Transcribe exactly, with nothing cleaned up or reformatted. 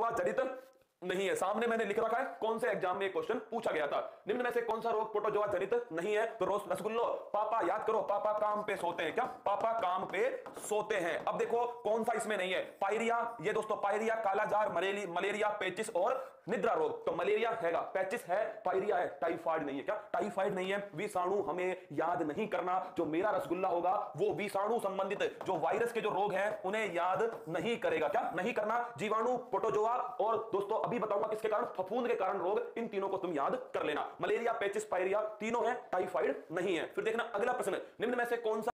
पोटोजोआ जनित नहीं है। सामने मैंने लिख रखा है कौन से एग्जाम में क्वेश्चन पूछा गया था, निम्न में से कौन सा रोग पोटोजोआ जनित नहीं है? तो रोज रसगुल्लो, पापा याद करो, पापा काम पे सोते हैं। क्या? पापा काम पे सोते हैं। अब देखो कौन सा इसमें नहीं है? पायरिया, ये दोस्तों पायरिया, कालाजार, मलेरिया, पेचिस और निद्रा रोग। तो मलेरिया हैगा, पेचिस है, पायरिया है, टाइफाइड नहीं है। क्या? टाइफाइड नहीं है। विषाणु हमें याद नहीं करना, जो मेरा रसगुल्ला होगा वो विषाणु संबंधित जो वायरस के जो रोग हैं उन्हें याद नहीं करेगा। क्या नहीं करना? जीवाणु, पोटोजोआ और दोस्तों अभी बताऊंगा किसके कारण, फफूंद के कारण रोग, इन तीनों को तुम याद कर लेना। मलेरिया, पेचिस, पायरिया तीनों है, टाइफाइड नहीं है। फिर देखना अगला प्रश्न, निम्न में से कौन सा